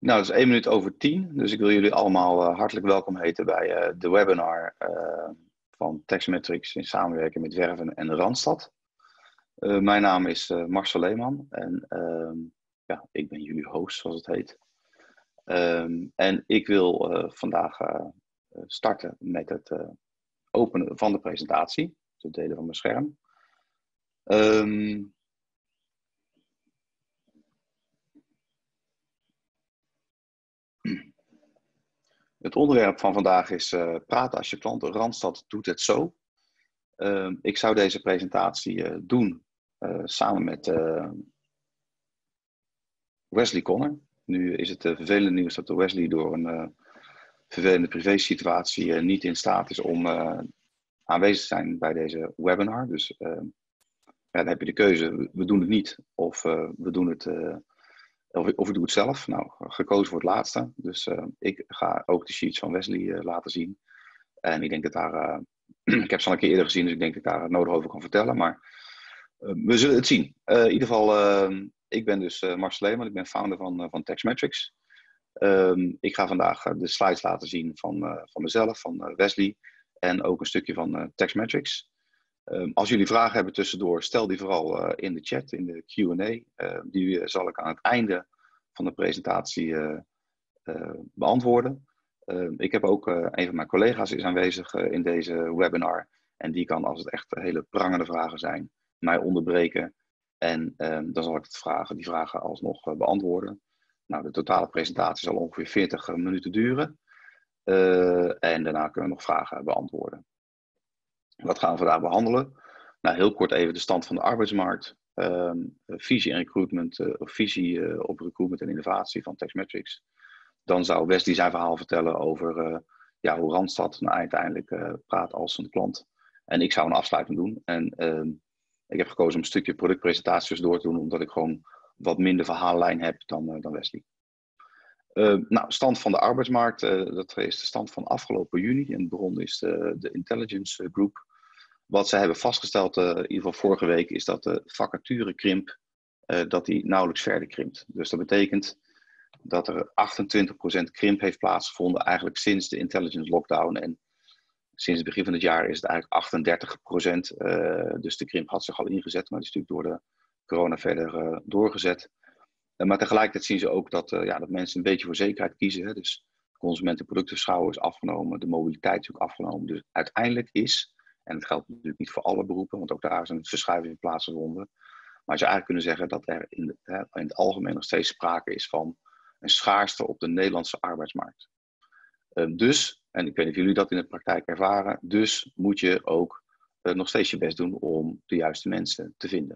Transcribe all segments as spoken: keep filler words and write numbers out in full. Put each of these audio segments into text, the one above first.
Nou, het is één minuut over tien, dus ik wil jullie allemaal uh, hartelijk welkom heten bij uh, de webinar uh, van Taxmetrics in samenwerking met Werven en Randstad. Uh, mijn naam is uh, Marcel Leeman en uh, ja, ik ben jullie host, zoals het heet. Um, en ik wil uh, vandaag uh, starten met het uh, openen van de presentatie, het delen van mijn scherm. Um, Het onderwerp van vandaag is uh, praten als je klant. Randstad doet het zo. Uh, ik zou deze presentatie uh, doen uh, samen met uh, Wesley Conner. Nu is het uh, vervelende nieuws dat Wesley door een uh, vervelende privésituatie uh, niet in staat is om uh, aanwezig te zijn bij deze webinar. Dus uh, ja, dan heb je de keuze, we doen het niet of uh, we doen het... Uh, Of, of ik doe het zelf. Nou, gekozen voor het laatste. Dus uh, ik ga ook de sheets van Wesley uh, laten zien. En ik denk dat daar... Uh, ik heb ze al een keer eerder gezien, dus ik denk dat ik daar nodig over kan vertellen. Maar uh, we zullen het zien. Uh, in ieder geval, uh, ik ben dus uh, Marcel Leeman. Ik ben founder van, uh, van Taxmetrics. Um, ik ga vandaag uh, de slides laten zien van, uh, van mezelf, van uh, Wesley. En ook een stukje van uh, Taxmetrics. Um, als jullie vragen hebben tussendoor, stel die vooral uh, in de chat, in de Q en A. Uh, die uh, zal ik aan het einde van de presentatie uh, uh, beantwoorden. Uh, ik heb ook uh, een van mijn collega's is aanwezig uh, in deze webinar. En die kan, als het echt hele prangende vragen zijn, mij onderbreken. En um, dan zal ik het vragen, die vragen alsnog uh, beantwoorden. Nou, de totale presentatie zal ongeveer veertig minuten duren. Uh, en daarna kunnen we nog vragen beantwoorden. Wat gaan we vandaag behandelen? Nou, heel kort even de stand van de arbeidsmarkt, um, visie en recruitment, uh, of visie uh, op recruitment en innovatie van Taxmetrics. Dan zou Wesley zijn verhaal vertellen over uh, ja, hoe Randstad nou uiteindelijk uh, praat als een klant. En ik zou een afsluiting doen. En um, ik heb gekozen om een stukje productpresentaties door te doen, omdat ik gewoon wat minder verhaallijn heb dan, uh, dan Wesley. Uh, nou, stand van de arbeidsmarkt, uh, dat is de stand van afgelopen juni. En de bron is de, de Intelligence Group. Wat ze hebben vastgesteld, uh, in ieder geval vorige week, is dat de vacaturekrimp, uh, dat die nauwelijks verder krimpt. Dus dat betekent dat er achtentwintig procent krimp heeft plaatsgevonden, eigenlijk sinds de Intelligence Lockdown. En sinds het begin van het jaar is het eigenlijk achtendertig procent. Uh, dus de krimp had zich al ingezet, maar die is natuurlijk door de corona verder uh, doorgezet. Maar tegelijkertijd zien ze ook dat, uh, ja, dat mensen een beetje voor zekerheid kiezen. Hè? Dus consumentenproductenschouw is afgenomen, de mobiliteit is ook afgenomen. Dus uiteindelijk is, en dat geldt natuurlijk niet voor alle beroepen, want ook daar is een verschuiving plaatsgevonden. Maar je zou eigenlijk kunnen zeggen dat er in, de, hè, in het algemeen nog steeds sprake is van een schaarste op de Nederlandse arbeidsmarkt. Uh, dus, en ik weet niet of jullie dat in de praktijk ervaren, dus moet je ook uh, nog steeds je best doen om de juiste mensen te vinden.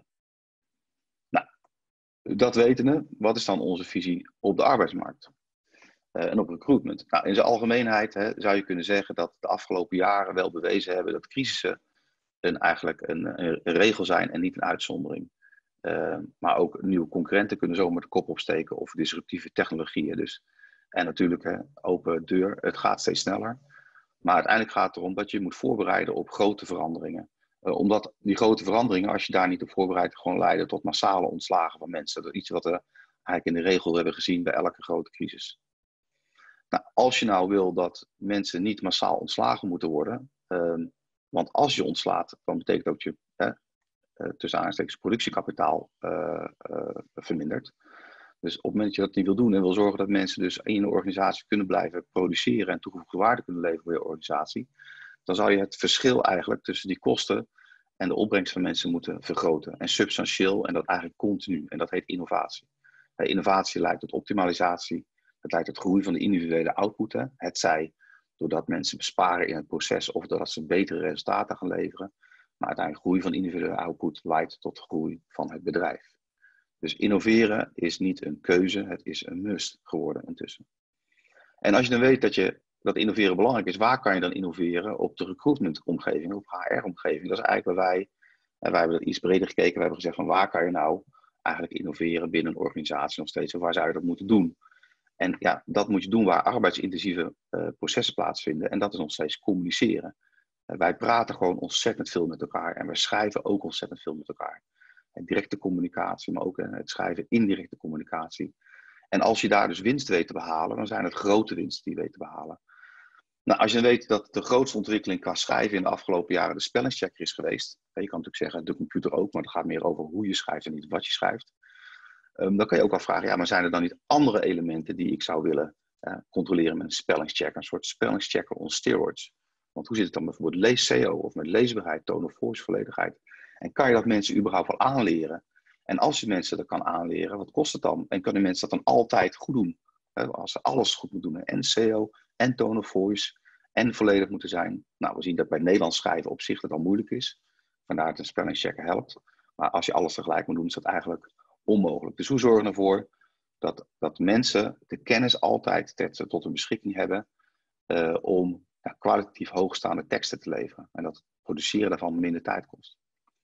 Dat wetende, wat is dan onze visie op de arbeidsmarkt uh, en op recruitment? Nou, in zijn algemeenheid hè, zou je kunnen zeggen dat de afgelopen jaren wel bewezen hebben dat crisissen een, eigenlijk een, een regel zijn en niet een uitzondering. Uh, maar ook nieuwe concurrenten kunnen zomaar de kop opsteken of disruptieve technologieën. Dus. En natuurlijk, hè, open deur, het gaat steeds sneller. Maar uiteindelijk gaat het erom dat je moet voorbereiden op grote veranderingen. Uh, omdat die grote veranderingen, als je daar niet op voorbereidt, gewoon leiden tot massale ontslagen van mensen. Dat is iets wat we eigenlijk in de regel hebben gezien bij elke grote crisis. Nou, als je nou wil dat mensen niet massaal ontslagen moeten worden, uh, want als je ontslaat, dan betekent dat je uh, uh, tussen aanstekens productiekapitaal uh, uh, vermindert. Dus op het moment dat je dat niet wil doen en wil zorgen dat mensen dus in een organisatie kunnen blijven produceren en toegevoegde waarde kunnen leveren voor je organisatie, dan zou je het verschil eigenlijk tussen die kosten en de opbrengst van mensen moeten vergroten. En substantieel en dat eigenlijk continu. En dat heet innovatie. Innovatie leidt tot optimalisatie. Het leidt tot groei van de individuele output. Het zij doordat mensen besparen in het proces of doordat ze betere resultaten gaan leveren. Maar uiteindelijk groei van individuele output leidt tot groei van het bedrijf. Dus innoveren is niet een keuze, het is een must geworden intussen. En als je dan weet dat, je, dat innoveren belangrijk is, waar kan je dan innoveren? Op de recruitment-omgeving, op H R-omgeving. Dat is eigenlijk waar wij, en wij hebben dat iets breder gekeken, we hebben gezegd van waar kan je nou eigenlijk innoveren binnen een organisatie nog steeds, of waar zou je dat moeten doen? En ja, dat moet je doen waar arbeidsintensieve uh, processen plaatsvinden, en dat is nog steeds communiceren. Uh, wij praten gewoon ontzettend veel met elkaar en wij schrijven ook ontzettend veel met elkaar. Directe communicatie, maar ook het schrijven indirecte communicatie. En als je daar dus winst weet te behalen, dan zijn het grote winsten die je weet te behalen. Nou, als je dan weet dat de grootste ontwikkeling qua schrijven in de afgelopen jaren de spellingschecker is geweest. Je kan natuurlijk zeggen, de computer ook, maar het gaat meer over hoe je schrijft en niet wat je schrijft. Um, dan kan je ook wel vragen, ja, maar zijn er dan niet andere elementen die ik zou willen uh, controleren met een spellingschecker? Een soort spellingschecker on steroids. Want hoe zit het dan bijvoorbeeld lees-C O of met leesbaarheid, tone of voice volledigheid? En kan je dat mensen überhaupt wel aanleren? En als je mensen dat kan aanleren, wat kost het dan? En kunnen mensen dat dan altijd goed doen? Uh, als ze alles goed moeten doen, en C O, en tone of voice, en volledig moeten zijn. Nou, we zien dat bij Nederlands schrijven op zich dat al moeilijk is. Vandaar dat een spellingschecker helpt. Maar als je alles tegelijk moet doen, is dat eigenlijk onmogelijk. Dus hoe zorgen we ervoor dat, dat mensen de kennis altijd tot hun beschikking hebben uh, om ja, kwalitatief hoogstaande teksten te leveren. En dat het produceren daarvan minder tijd kost.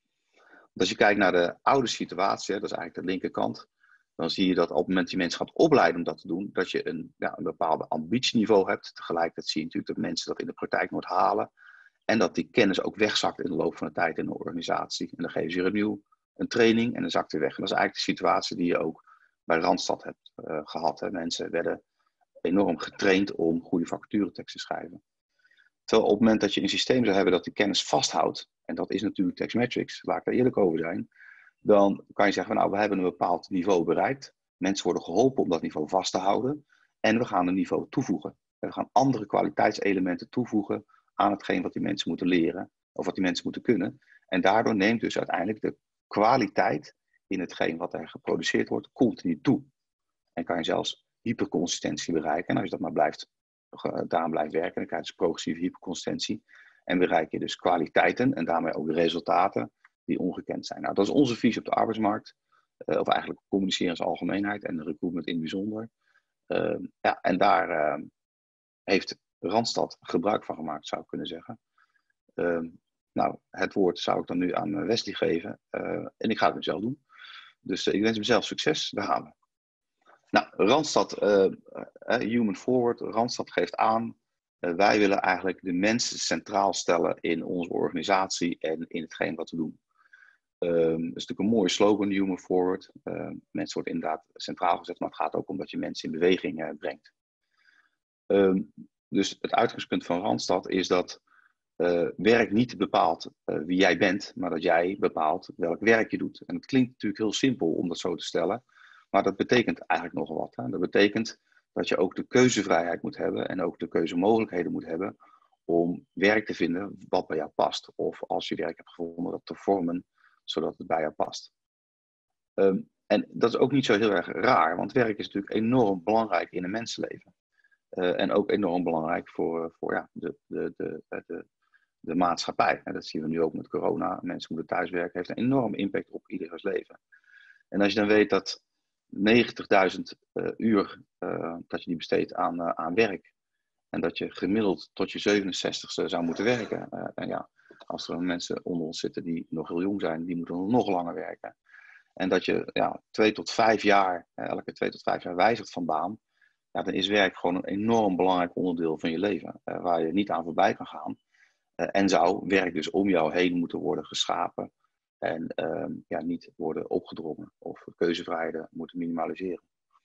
Als je kijkt naar de oude situatie, dat is eigenlijk de linkerkant, dan zie je dat op het moment dat je mensen gaat opleiden om dat te doen, dat je een, ja, een bepaalde ambitieniveau hebt. Tegelijkertijd zie je natuurlijk dat mensen dat in de praktijk nooit halen. En dat die kennis ook wegzakt in de loop van de tijd in de organisatie. En dan geven ze weer opnieuw een training en dan zakt weer weg. En dat is eigenlijk de situatie die je ook bij Randstad hebt uh, gehad. Hè. Mensen werden enorm getraind om goede vacatureteksten te schrijven. Terwijl op het moment dat je een systeem zou hebben dat die kennis vasthoudt, en dat is natuurlijk Textmetrics, laat ik daar eerlijk over zijn, dan kan je zeggen, nou, we hebben een bepaald niveau bereikt. Mensen worden geholpen om dat niveau vast te houden. En we gaan een niveau toevoegen. We gaan andere kwaliteitselementen toevoegen aan hetgeen wat die mensen moeten leren, of wat die mensen moeten kunnen. En daardoor neemt dus uiteindelijk de kwaliteit in hetgeen wat er geproduceerd wordt continu toe. En kan je zelfs hyperconsistentie bereiken. En als je dat maar blijft, daaraan blijft werken, dan krijg je dus progressieve hyperconsistentie. En bereik je dus kwaliteiten en daarmee ook de resultaten die ongekend zijn. Nou, dat is onze visie op de arbeidsmarkt. Uh, of eigenlijk communiceren in zijn algemeenheid en recruitment in het bijzonder. Uh, ja, en daar uh, heeft Randstad gebruik van gemaakt, zou ik kunnen zeggen. Uh, nou, het woord zou ik dan nu aan Wesley geven. Uh, en ik ga het mezelf doen. Dus uh, ik wens mezelf succes. Daar gaan we. Nou, Randstad, uh, uh, Human Forward. Randstad geeft aan. Uh, wij willen eigenlijk de mens centraal stellen in onze organisatie en in hetgeen wat we doen. Um, dat is natuurlijk een mooie slogan, Human Forward. Uh, mensen worden inderdaad centraal gezet, maar het gaat ook om dat je mensen in beweging uh, brengt. Um, dus het uitgangspunt van Randstad is dat uh, werk niet bepaalt uh, wie jij bent, maar dat jij bepaalt welk werk je doet. En het klinkt natuurlijk heel simpel om dat zo te stellen, maar dat betekent eigenlijk nogal wat. Hè? Dat betekent dat je ook de keuzevrijheid moet hebben en ook de keuzemogelijkheden moet hebben om werk te vinden wat bij jou past. Of als je werk hebt gevonden, dat te vormen zodat het bij jou past. Um, en dat is ook niet zo heel erg raar, want werk is natuurlijk enorm belangrijk in een mensenleven. Uh, en ook enorm belangrijk voor, voor ja, de, de, de, de, de maatschappij. En dat zien we nu ook met corona. Mensen moeten thuiswerken, heeft een enorme impact op ieders leven. En als je dan weet dat negentigduizend uh, uur uh, dat je die besteedt aan, uh, aan werk. En dat je gemiddeld tot je zevenenzestigste zou moeten werken. Uh, en ja, als er mensen onder ons zitten die nog heel jong zijn, die moeten nog langer werken. En dat je ja, twee tot vijf jaar, elke twee tot vijf jaar wijzigt van baan. Ja, dan is werk gewoon een enorm belangrijk onderdeel van je leven. Uh, waar je niet aan voorbij kan gaan. Uh, en zou werk dus om jou heen moeten worden geschapen. En uh, ja, niet worden opgedrongen. Of keuzevrijheden moeten minimaliseren.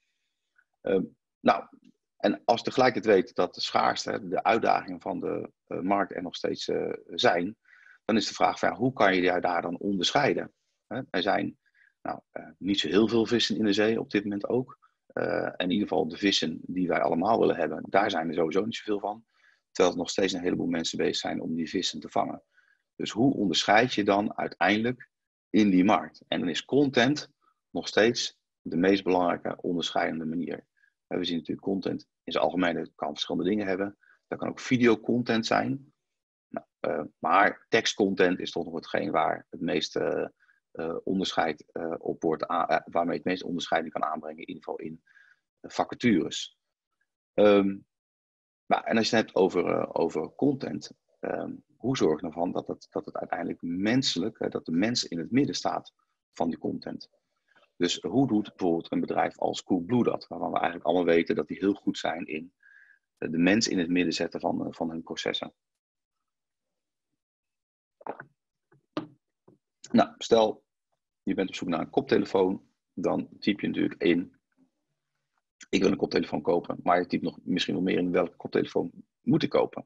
Uh, nou, en als je tegelijkertijd weet dat de schaarste, de uitdagingen van de uh, markt er nog steeds uh, zijn. Dan is de vraag van ja, hoe kan je je daar dan onderscheiden? Uh, er zijn nou, uh, niet zo heel veel vissen in de zee op dit moment ook. Uh, en in ieder geval de vissen die wij allemaal willen hebben, daar zijn er sowieso niet zoveel van. Terwijl er nog steeds een heleboel mensen bezig zijn om die vissen te vangen. Dus hoe onderscheid je dan uiteindelijk in die markt? En dan is content nog steeds de meest belangrijke onderscheidende manier. We zien natuurlijk content in zijn algemeen, dat kan verschillende dingen hebben. Dat kan ook videocontent zijn. Nou, uh, maar tekstcontent is toch nog hetgeen waar het meeste uh, onderscheid uh, op wordt, aan, uh, waarmee het meeste onderscheiding kan aanbrengen, in ieder geval in uh, vacatures. Um, nou, en als je het hebt over, uh, over content, um, hoe zorg je ervan dat het, dat het uiteindelijk menselijk, uh, dat de mens in het midden staat van die content? Dus hoe doet bijvoorbeeld een bedrijf als Coolblue dat? Waarvan we eigenlijk allemaal weten dat die heel goed zijn in de mens in het midden zetten van, van hun processen. Nou, stel je bent op zoek naar een koptelefoon, dan typ je natuurlijk in Ik wil een koptelefoon kopen, maar je typt nog misschien wel meer in welke koptelefoon moet ik kopen.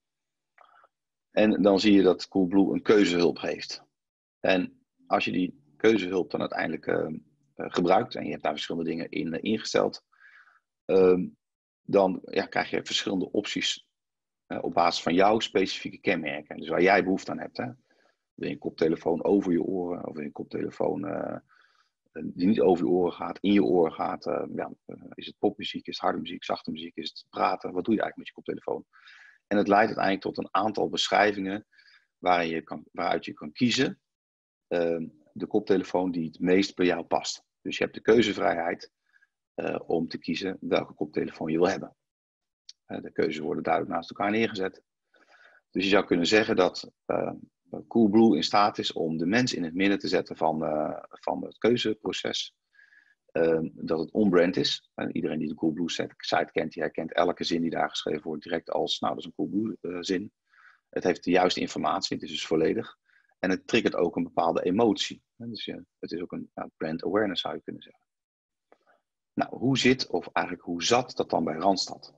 En dan zie je dat Coolblue een keuzehulp heeft. En als je die keuzehulp dan uiteindelijk uh, uh, gebruikt, en je hebt daar verschillende dingen in uh, ingesteld, uh, dan ja, krijg je verschillende opties uh, op basis van jouw specifieke kenmerken. Dus waar jij behoefte aan hebt. Hè. Wil je een koptelefoon over je oren, of wil je een koptelefoon uh, die niet over je oren gaat, in je oren gaat. Uh, ja, uh, is het popmuziek, is het harde muziek, zachte muziek, is het praten? Wat doe je eigenlijk met je koptelefoon? En het leidt uiteindelijk tot een aantal beschrijvingen waarin je kan, waaruit je kan kiezen uh, de koptelefoon die het meest bij jou past. Dus je hebt de keuzevrijheid uh, om te kiezen welke koptelefoon je wil hebben. Uh, de keuzes worden duidelijk naast elkaar neergezet. Dus je zou kunnen zeggen dat uh, Coolblue in staat is om de mens in het midden te zetten van, uh, van het keuzeproces. Uh, dat het on-brand is. Uh, iedereen die de Coolblue site kent, die herkent elke zin die daar geschreven wordt direct als, nou, dat is een Coolblue uh, zin. Het heeft de juiste informatie, het is dus volledig. En het triggert ook een bepaalde emotie. Uh, dus uh, het is ook een uh, brand awareness, zou je kunnen zeggen. Nou, hoe zit, of eigenlijk hoe zat dat dan bij Randstad?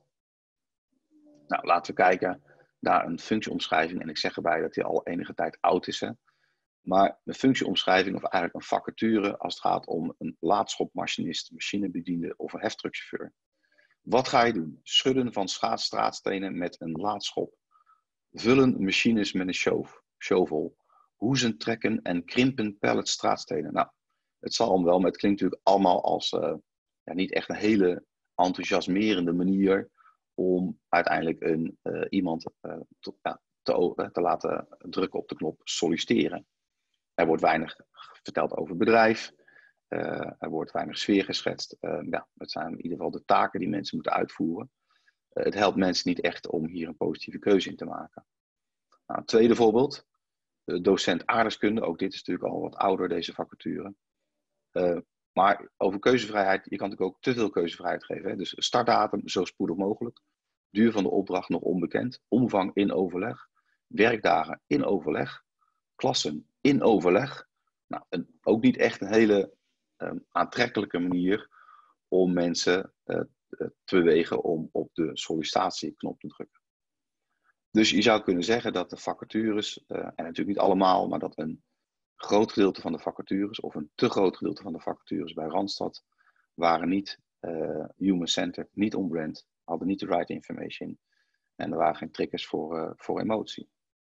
Nou, laten we kijken naar een functieomschrijving. En ik zeg erbij dat die al enige tijd oud is. Hè? Maar een functieomschrijving of eigenlijk een vacature als het gaat om een laadschopmachinist, machinebediende of een heftruckchauffeur. Wat ga je doen? Schudden van straatstenen met een laadschop. Vullen machines met een shovel. Hoezen trekken en krimpen pallets straatstenen. Nou, het zal hem wel, maar het klinkt natuurlijk allemaal als uh, ja, niet echt een hele enthousiasmerende manier om uiteindelijk een, uh, iemand uh, te, uh, te, te laten drukken op de knop solliciteren. Er wordt weinig verteld over bedrijf. Uh, er wordt weinig sfeer geschetst. Uh, ja, het zijn in ieder geval de taken die mensen moeten uitvoeren. Uh, het helpt mensen niet echt om hier een positieve keuze in te maken. Nou, een tweede voorbeeld. De docent aardrijkskunde. Ook dit is natuurlijk al wat ouder, deze vacature. Uh, maar over keuzevrijheid. Je kan natuurlijk ook te veel keuzevrijheid geven. Hè? Dus startdatum zo spoedig mogelijk. Duur van de opdracht nog onbekend. Omvang in overleg. Werkdagen in overleg. Klassen in overleg. Nou, een, ook niet echt een hele um, aantrekkelijke manier om mensen uh, te bewegen om op de sollicitatieknop te drukken. Dus je zou kunnen zeggen dat de vacatures, uh, en natuurlijk niet allemaal, maar dat een groot gedeelte van de vacatures, of een te groot gedeelte van de vacatures bij Randstad, waren niet uh, human-centered, niet on-brand, hadden niet de right information en er waren geen triggers voor, uh, voor emotie.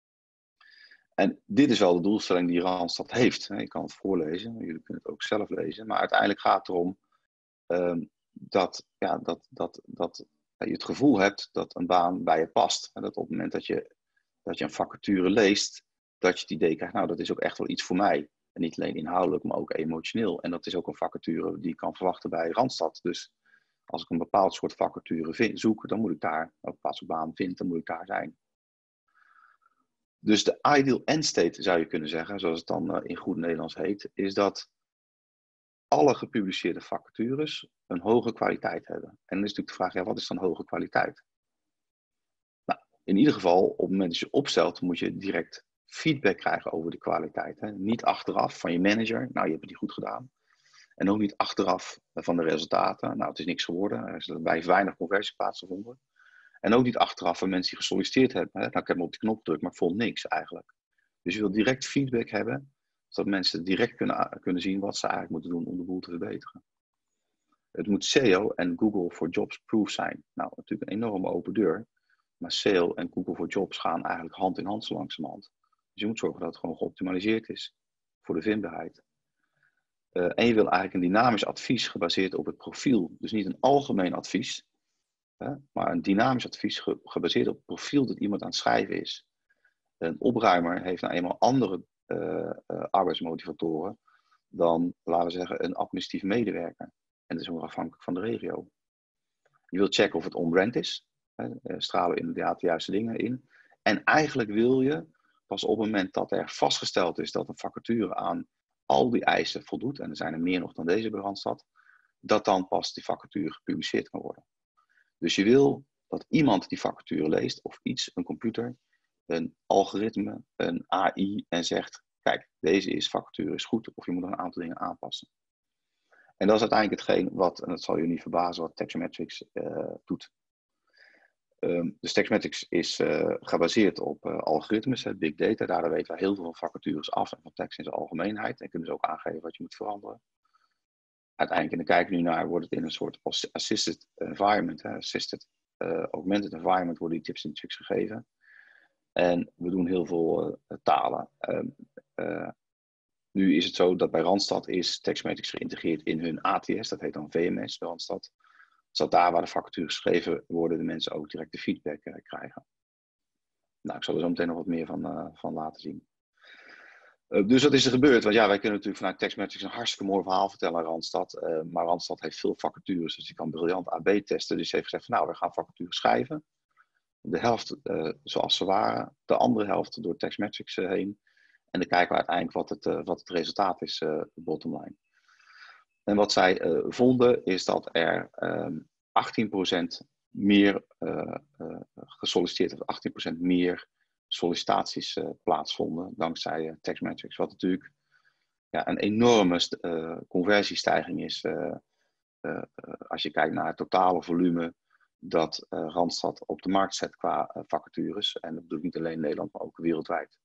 En dit is wel de doelstelling die Randstad heeft. Ik kan het voorlezen, jullie kunnen het ook zelf lezen. Maar uiteindelijk gaat het erom um, dat, ja, dat, dat, dat je het gevoel hebt dat een baan bij je past. En dat op het moment dat je, dat je een vacature leest, dat je het idee krijgt, nou dat is ook echt wel iets voor mij. En niet alleen inhoudelijk, maar ook emotioneel. En dat is ook een vacature die ik kan verwachten bij Randstad. Dus als ik een bepaald soort vacature vind, zoek, dan moet ik daar, een bepaald soort baan vind, dan moet ik daar zijn. Dus de ideal end state zou je kunnen zeggen, zoals het dan uh, in goed Nederlands heet, is dat alle gepubliceerde vacatures een hoge kwaliteit hebben. En dan is natuurlijk de vraag, ja, wat is dan hoge kwaliteit? Nou, in ieder geval, op het moment dat je opstelt, moet je direct feedback krijgen over de kwaliteit. Hè? Niet achteraf van je manager, nou, je hebt het niet goed gedaan. En ook niet achteraf van de resultaten, nou, het is niks geworden. Er is bij weinig conversie plaatsgevonden. En ook niet achteraf van mensen die gesolliciteerd hebben. Hè? Nou, ik heb hem op die knop gedrukt, maar ik vond niks eigenlijk. Dus je wil direct feedback hebben, zodat mensen direct kunnen, kunnen zien wat ze eigenlijk moeten doen om de boel te verbeteren. Het moet S E O en Google for Jobs proof zijn. Nou, natuurlijk een enorme open deur. Maar S E O en Google for Jobs gaan eigenlijk hand in hand zo langzamerhand. Dus je moet zorgen dat het gewoon geoptimaliseerd is voor de vindbaarheid. Uh, en je wil eigenlijk een dynamisch advies gebaseerd op het profiel. Dus niet een algemeen advies, hè, maar een dynamisch advies ge gebaseerd op het profiel dat iemand aan het schrijven is. Een opruimer heeft nou eenmaal andere uh, uh, arbeidsmotivatoren dan, laten we zeggen, een administratief medewerker. En dat is ook afhankelijk van de regio. Je wilt checken of het on-brand is. Hè, stralen we inderdaad de juiste dingen in. En eigenlijk wil je, pas op het moment dat er vastgesteld is dat een vacature aan al die eisen voldoet, en er zijn er meer nog dan deze bij Randstad, dat dan pas die vacature gepubliceerd kan worden. Dus je wil dat iemand die vacature leest, of iets, een computer, een algoritme, een A I, en zegt, kijk, deze is vacature is goed, of je moet nog een aantal dingen aanpassen. En dat is uiteindelijk hetgeen wat, en dat zal je niet verbazen, wat Textmetrics uh, doet. Um, dus Textmetrics is uh, gebaseerd op uh, algoritmes, hè, big data. Daardoor weten we heel veel van vacatures af en van tekst in zijn algemeenheid. En kunnen ze ook aangeven wat je moet veranderen. Uiteindelijk, en dan kijken we nu naar, wordt het in een soort assisted environment, hè, assisted uh, augmented environment, worden die tips en tricks gegeven. En we doen heel veel uh, talen. Um, uh, nu is het zo dat bij Randstad is Textmetrics geïntegreerd in hun A T S, dat heet dan V M S bij Randstad. Zodat daar waar de vacatures geschreven worden, de mensen ook direct de feedback uh, krijgen. Nou, ik zal er zo meteen nog wat meer van, uh, van laten zien. Uh, dus wat is er gebeurd? Want ja, wij kunnen natuurlijk vanuit Textmetrics een hartstikke mooi verhaal vertellen aan Randstad. Uh, maar Randstad heeft veel vacatures, dus die kan briljant A B testen. Dus ze heeft gezegd van nou, we gaan vacatures schrijven. De helft uh, zoals ze waren, de andere helft door Textmetrics uh, heen. En dan kijken we uiteindelijk wat het, uh, wat het resultaat is, uh, bottom line. En wat zij uh, vonden is dat er um, achttien procent meer uh, uh, gesolliciteerd of achttien procent meer sollicitaties uh, plaatsvonden dankzij uh, Textmetrics. Wat natuurlijk ja, een enorme uh, conversiestijging is uh, uh, uh, als je kijkt naar het totale volume dat uh, Randstad op de markt zet qua uh, vacatures. En dat bedoel ik niet alleen in Nederland, maar ook wereldwijd.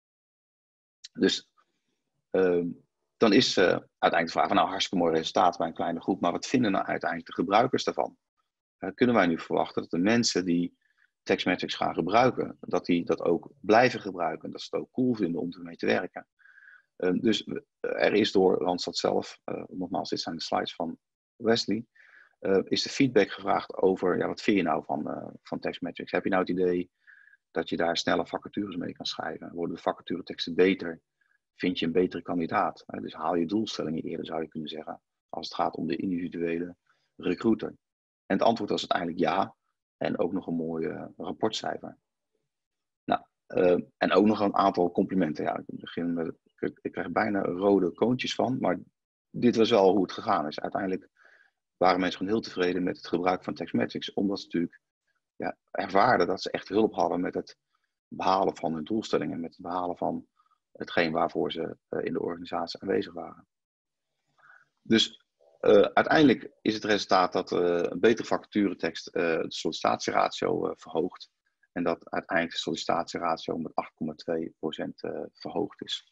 Dus um, dan is uh, uiteindelijk de vraag van nou hartstikke mooi resultaat bij een kleine groep, maar wat vinden nou uiteindelijk de gebruikers daarvan? Uh, kunnen wij nu verwachten dat de mensen die Textmetrics gaan gebruiken, dat die dat ook blijven gebruiken, dat ze het ook cool vinden om ermee te werken? Uh, dus uh, er is door Randstad zelf, uh, nogmaals dit zijn de slides van Wesley, uh, is de feedback gevraagd over ja, wat vind je nou van, uh, van Textmetrics? Heb je nou het idee dat je daar snelle vacatures mee kan schrijven? Worden de vacatureteksten beter? Vind je een betere kandidaat? Dus haal je doelstellingen eerder, zou je kunnen zeggen, als het gaat om de individuele recruiter. En het antwoord was uiteindelijk ja. En ook nog een mooi uh, rapportcijfer. Nou, uh, en ook nog een aantal complimenten. Ja, ik, begin met, ik, ik krijg bijna rode koontjes van, maar dit was wel hoe het gegaan is. Uiteindelijk waren mensen gewoon heel tevreden met het gebruik van Textmetrics, omdat ze natuurlijk ja, ervaarden dat ze echt hulp hadden met het behalen van hun doelstellingen, met het behalen van hetgeen waarvoor ze uh, in de organisatie aanwezig waren. Dus uh, uiteindelijk is het resultaat dat uh, een betere vacaturetekst uh, de sollicitatieratio uh, verhoogt. En dat uiteindelijk de sollicitatieratio met acht komma twee procent uh, verhoogd is.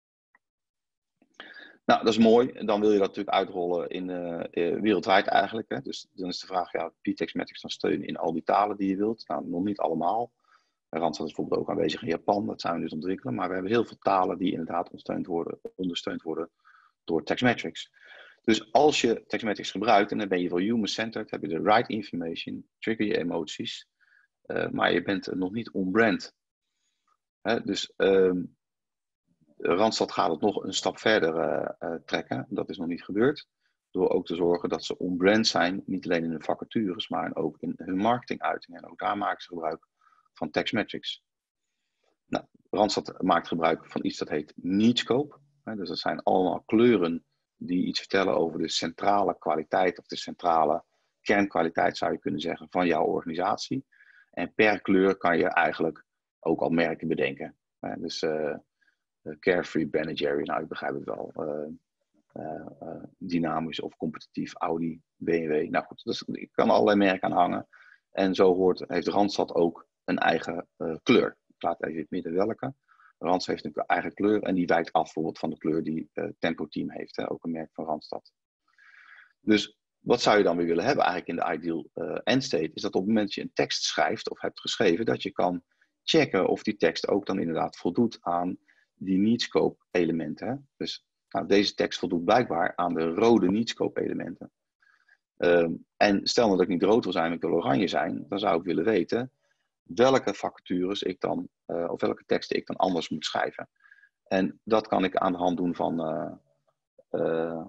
Nou, dat is mooi. Dan wil je dat natuurlijk uitrollen in, uh, uh, wereldwijd eigenlijk. Hè. Dus dan is de vraag, ja, biedt Textmetrics dan steun in al die talen die je wilt? Nou, nog niet allemaal. Randstad is bijvoorbeeld ook aanwezig in Japan, dat zijn we dus ontwikkelen. Maar we hebben heel veel talen die inderdaad ondersteund worden, ondersteund worden door Textmetrics. Dus als je Textmetrics gebruikt, en dan ben je wel human-centered, heb je de right information, trigger je emoties, uh, maar je bent nog niet on-brand. Hè, dus um, Randstad gaat het nog een stap verder uh, uh, trekken, dat is nog niet gebeurd, door ook te zorgen dat ze on-brand zijn, niet alleen in hun vacatures, maar ook in hun marketinguitingen. En ook daar maken ze gebruik van Textmetrics. Nou, Randstad maakt gebruik van iets dat heet Needscope. Dus dat zijn allemaal kleuren die iets vertellen over de centrale kwaliteit of de centrale kernkwaliteit, zou je kunnen zeggen, van jouw organisatie. En per kleur kan je eigenlijk ook al merken bedenken. Dus uh, Carefree, Ben en Jerry, nou ik begrijp het wel. Uh, uh, uh, dynamisch of competitief, Audi, B M W. Nou goed, dus ik kan allerlei merken aan hangen. En zo hoort, heeft Randstad ook een eigen uh, kleur. Ik laat even in het midden welke. Randstad heeft natuurlijk een eigen kleur en die wijkt af bijvoorbeeld van de kleur die uh, Tempo Team heeft. Hè, ook een merk van Randstad. Dus wat zou je dan weer willen hebben eigenlijk in de ideal uh, end state? Is dat op het moment dat je een tekst schrijft of hebt geschreven, dat je kan checken of die tekst ook dan inderdaad voldoet aan die Needscope elementen. Hè? Dus nou, deze tekst voldoet blijkbaar aan de rode Needscope elementen. Um, en stel nou dat ik niet rood wil zijn, maar ik wil oranje zijn, dan zou ik willen weten welke vacatures ik dan, uh, of welke teksten ik dan anders moet schrijven. En dat kan ik aan de hand doen van uh, uh,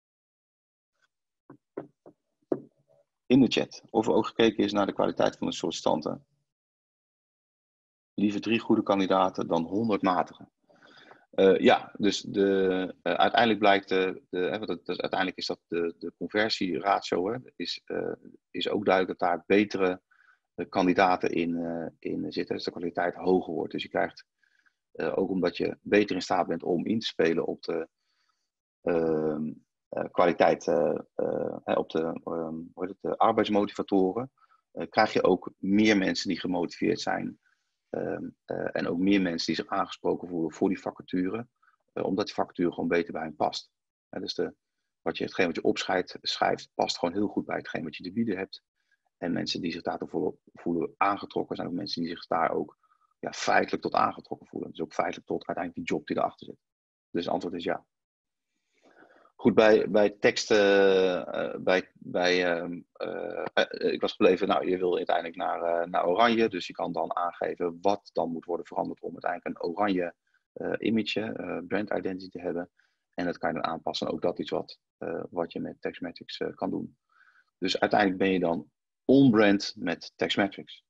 in de chat. Of er ook gekeken is naar de kwaliteit van de sollicitanten. Liever drie goede kandidaten dan honderd matige. Uh, ja, dus de, uh, uiteindelijk blijkt, de, de, hè, dat, dus uiteindelijk is dat de, de conversieratio, hè, is, uh, is ook duidelijk dat daar betere uh, kandidaten in, uh, in zitten. Dus de kwaliteit hoger wordt. Dus je krijgt, uh, ook omdat je beter in staat bent om in te spelen op de, uh, uh, kwaliteit uh, uh, op de, um, hoe heet het, de arbeidsmotivatoren, uh, krijg je ook meer mensen die gemotiveerd zijn. Um, uh, en ook meer mensen die zich aangesproken voelen voor die vacature, uh, omdat die vacature gewoon beter bij hen past. Uh, dus de, wat je, hetgeen wat je opschrijft, schrijft, past gewoon heel goed bij hetgeen wat je te bieden hebt. En mensen die zich daartoe voelen aangetrokken, zijn ook mensen die zich daar ook ja, feitelijk tot aangetrokken voelen. Dus ook feitelijk tot uiteindelijk die job die erachter zit. Dus het antwoord is ja. Goed, bij, bij teksten, uh, bij, bij, uh, uh, uh, ik was gebleven, nou, je wil uiteindelijk naar, uh, naar oranje, dus je kan dan aangeven wat dan moet worden veranderd om uiteindelijk een oranje uh, image, uh, brand identity te hebben. En dat kan je dan aanpassen. Ook dat is wat, uh, wat je met Textmetrics uh, kan doen. Dus uiteindelijk ben je dan on-brand met Textmetrics.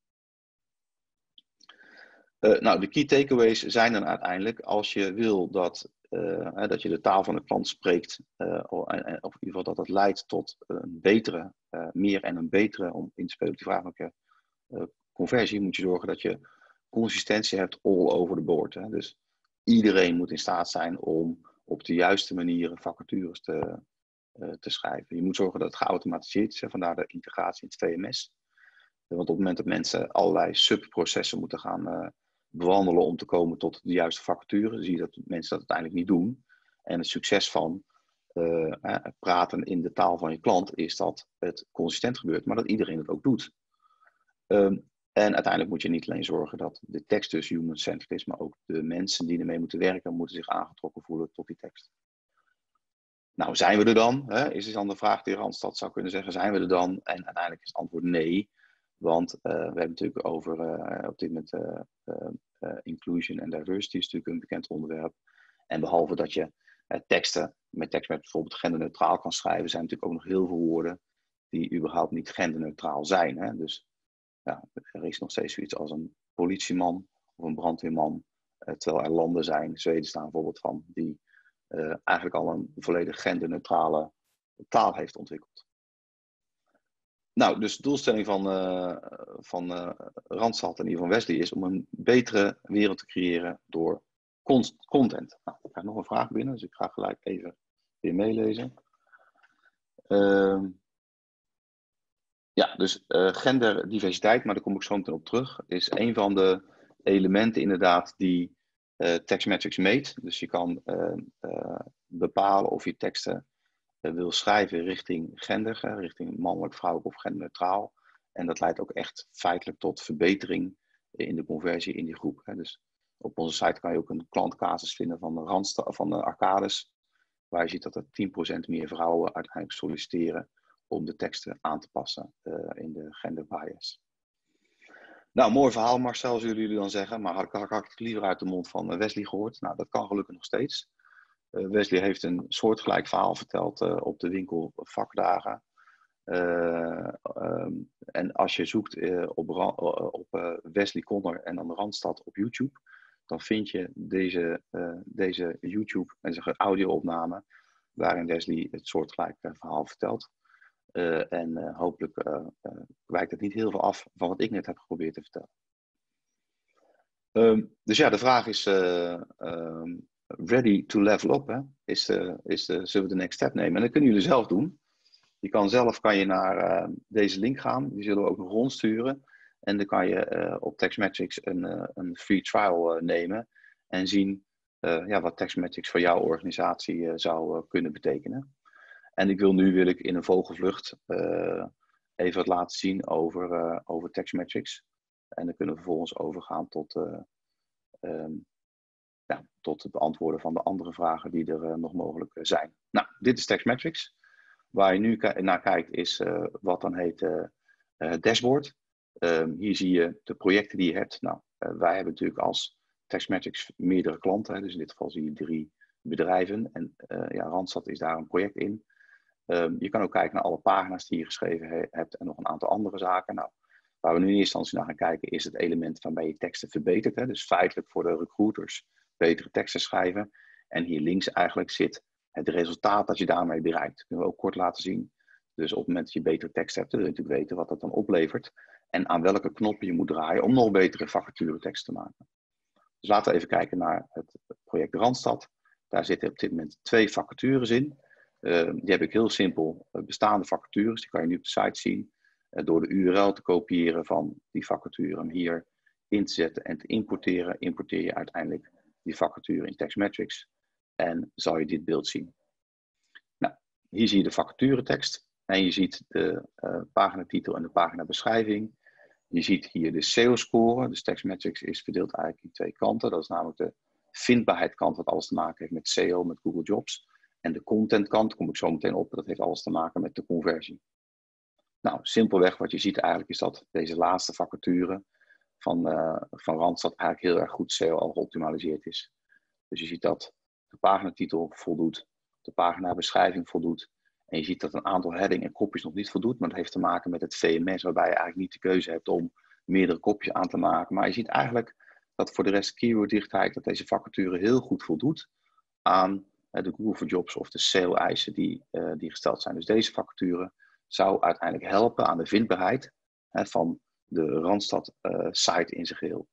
Uh, nou, de key takeaways zijn dan uiteindelijk, als je wil dat, uh, hè, dat je de taal van de klant spreekt, uh, of, of in ieder geval dat dat leidt tot een betere, uh, meer en een betere, om in te spelen op die vraaglijke uh, conversie, moet je zorgen dat je consistentie hebt all over the board. Hè. Dus iedereen moet in staat zijn om op de juiste manieren vacatures te, uh, te schrijven. Je moet zorgen dat het geautomatiseerd is, hè, vandaar de integratie in het V M S. Want op het moment dat mensen allerlei subprocessen moeten gaan uh, bewandelen om te komen tot de juiste vacature, zie je dat mensen dat uiteindelijk niet doen. En het succes van uh, uh, praten in de taal van je klant is dat het consistent gebeurt, maar dat iedereen het ook doet. Um, en uiteindelijk moet je niet alleen zorgen dat de tekst dus human-centered is, maar ook de mensen die ermee moeten werken, moeten zich aangetrokken voelen tot die tekst. Nou, zijn we er dan? Hè? Is dan de vraag die Randstad zou kunnen zeggen, zijn we er dan? En uiteindelijk is het antwoord nee. Want uh, we hebben natuurlijk over uh, op dit moment uh, uh, uh, inclusion en diversity is natuurlijk een bekend onderwerp. En behalve dat je uh, teksten met tekst met bijvoorbeeld genderneutraal kan schrijven, zijn natuurlijk ook nog heel veel woorden die überhaupt niet genderneutraal zijn. Hè? Dus ja, er is nog steeds zoiets als een politieman of een brandweerman. Uh, terwijl er landen zijn, Zweden staan bijvoorbeeld van, die uh, eigenlijk al een volledig genderneutrale taal heeft ontwikkeld. Nou, dus de doelstelling van, uh, van uh, Randstad en die van Wesley is om een betere wereld te creëren door content. Nou, ik krijg nog een vraag binnen, dus ik ga gelijk even weer meelezen. Uh, ja, dus uh, genderdiversiteit, maar daar kom ik zo meteen op terug, is een van de elementen inderdaad die uh, Textmetrics meet. Dus je kan uh, uh, bepalen of je teksten wil schrijven richting gender, richting mannelijk, vrouwelijk of genderneutraal. En dat leidt ook echt feitelijk tot verbetering in de conversie in die groep. Dus op onze site kan je ook een klantcasus vinden van de, Randstad, van de Arcades, waar je ziet dat er tien procent meer vrouwen uiteindelijk solliciteren om de teksten aan te passen uh, in de gender bias. Nou, mooi verhaal Marcel, zullen jullie dan zeggen, maar had ik, had ik liever uit de mond van Wesley gehoord. Nou, dat kan gelukkig nog steeds. Uh, Wesley heeft een soortgelijk verhaal verteld uh, op de winkel vakdagen. Uh, um, en als je zoekt uh, op, uh, op uh, Wesley Conner en dan Randstad op YouTube, dan vind je deze, uh, deze YouTube en zeg audio-opname waarin Wesley het soortgelijke verhaal vertelt. Uh, en uh, hopelijk uh, uh, wijkt het niet heel veel af van wat ik net heb geprobeerd te vertellen. Um, dus ja, de vraag is... Uh, um, ready to level up, hè? Is de, is de, zullen we de next step nemen? En dat kunnen jullie zelf doen. Je kan zelf kan je naar uh, deze link gaan. Die zullen we ook nog rondsturen. En dan kan je uh, op Textmetrics een, uh, een free trial uh, nemen. En zien uh, ja, wat Textmetrics voor jouw organisatie uh, zou uh, kunnen betekenen. En ik wil nu wil ik in een vogelvlucht uh, even wat laten zien over, uh, over Textmetrics. En dan kunnen we vervolgens overgaan tot... Uh, um, Ja, tot het beantwoorden van de andere vragen die er uh, nog mogelijk uh, zijn. Nou, dit is Textmetrics. Waar je nu naar kijkt is uh, wat dan heet uh, uh, dashboard. Um, hier zie je de projecten die je hebt. Nou, uh, wij hebben natuurlijk als Textmetrics meerdere klanten. Hè, dus in dit geval zie je drie bedrijven. En uh, ja, Randstad is daar een project in. Um, je kan ook kijken naar alle pagina's die je geschreven he hebt en nog een aantal andere zaken. Nou, waar we nu in eerste instantie naar gaan kijken is het element waarbij je teksten verbetert. Hè, dus feitelijk voor de recruiters betere teksten schrijven. En hier links eigenlijk zit het resultaat dat je daarmee bereikt. Dat kunnen we ook kort laten zien. Dus op het moment dat je betere tekst hebt, dan wil je natuurlijk weten wat dat dan oplevert. En aan welke knoppen je moet draaien om nog betere vacatureteksten te maken. Dus laten we even kijken naar het project Randstad. Daar zitten op dit moment twee vacatures in. Uh, die heb ik heel simpel uh, bestaande vacatures, die kan je nu op de site zien. Uh, door de U R L te kopiëren van die vacature, hem hier in te zetten en te importeren, importeer je uiteindelijk die vacature in Textmetrics en zal je dit beeld zien. Nou, hier zie je de vacaturetekst en je ziet de uh, paginatitel en de paginabeschrijving. Je ziet hier de S E O-score, dus Textmetrics is verdeeld eigenlijk in twee kanten. Dat is namelijk de vindbaarheidskant, wat alles te maken heeft met S E O, met Google Jobs. En de contentkant, daar kom ik zo meteen op, dat heeft alles te maken met de conversie. Nou, simpelweg wat je ziet eigenlijk is dat deze laatste vacature van, uh, van Randstad eigenlijk heel erg goed S E O al geoptimaliseerd is. Dus je ziet dat de paginatitel voldoet, de paginabeschrijving voldoet. En je ziet dat een aantal heading en kopjes nog niet voldoet, maar dat heeft te maken met het V M S, waarbij je eigenlijk niet de keuze hebt om meerdere kopjes aan te maken. Maar je ziet eigenlijk dat voor de rest keyworddichtheid, dat deze vacature heel goed voldoet aan de Google for Jobs of de S E O-eisen die, uh, die gesteld zijn. Dus deze vacature zou uiteindelijk helpen aan de vindbaarheid hè, van de Randstad-site uh, in zijn geheel.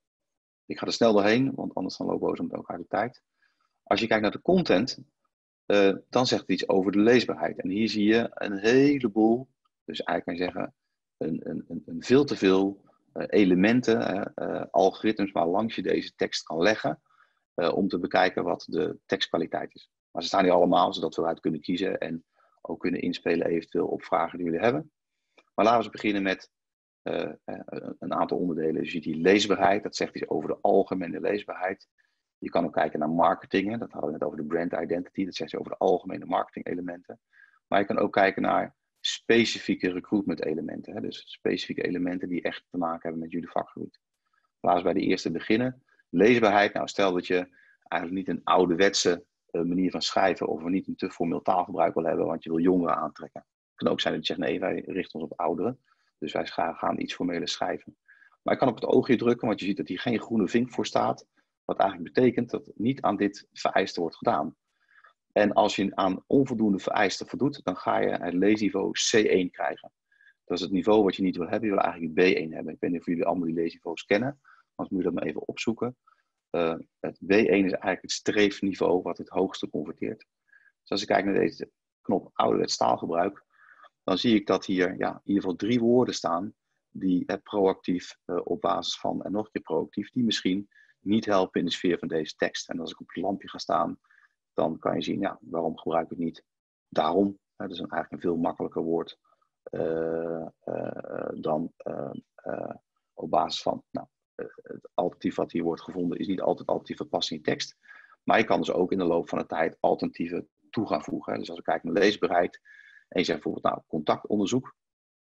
Ik ga er snel doorheen, want anders dan lopen we zo ook uit de tijd. Als je kijkt naar de content, uh, dan zegt het iets over de leesbaarheid. En hier zie je een heleboel, dus eigenlijk kan je zeggen, een, een, een veel te veel uh, elementen, uh, algoritmes waar langs je deze tekst kan leggen, uh, om te bekijken wat de tekstkwaliteit is. Maar ze staan hier allemaal, zodat we eruit kunnen kiezen en ook kunnen inspelen eventueel op vragen die jullie hebben. Maar laten we beginnen met uh, uh, een aantal onderdelen. Je ziet hier leesbaarheid, dat zegt iets over de algemene leesbaarheid. Je kan ook kijken naar marketing, hè. Dat hadden we net over de brand identity, dat zegt iets over de algemene marketing elementen. Maar je kan ook kijken naar specifieke recruitment elementen, hè. Dus specifieke elementen die echt te maken hebben met jullie vakgebied. Laten we bij de eerste beginnen. Leesbaarheid, nou stel dat je eigenlijk niet een ouderwetse uh, manier van schrijven of niet een te formeel taalgebruik wil hebben, want je wil jongeren aantrekken. Het kan ook zijn dat je zegt, nee, wij richten ons op ouderen. Dus wij gaan iets formeler schrijven. Maar je kan op het oogje drukken, want je ziet dat hier geen groene vink voor staat. Wat eigenlijk betekent dat niet aan dit vereiste wordt gedaan. En als je aan onvoldoende vereisten voldoet, dan ga je het leesniveau C één krijgen. Dat is het niveau wat je niet wil hebben. Je wil eigenlijk B één hebben. Ik weet niet of jullie allemaal die leesniveaus kennen. Anders moet je dat maar even opzoeken. Uh, het B één is eigenlijk het streefniveau wat het hoogste converteert. Dus als ik kijk naar deze knop ouderwets taalgebruik, dan zie ik dat hier ja, in ieder geval drie woorden staan die eh, proactief uh, op basis van, en nog een keer proactief, die misschien niet helpen in de sfeer van deze tekst. En als ik op het lampje ga staan, dan kan je zien, ja, waarom gebruik ik het niet? Daarom. Dat is een, eigenlijk een veel makkelijker woord uh, uh, dan uh, uh, op basis van, nou, uh, het alternatief wat hier wordt gevonden is niet altijd alternatief wat past in je tekst. Maar je kan dus ook in de loop van de tijd alternatieven toe gaan voegen. Hè. Dus als ik kijk naar leesbaarheid en je zegt bijvoorbeeld, nou, contactonderzoek.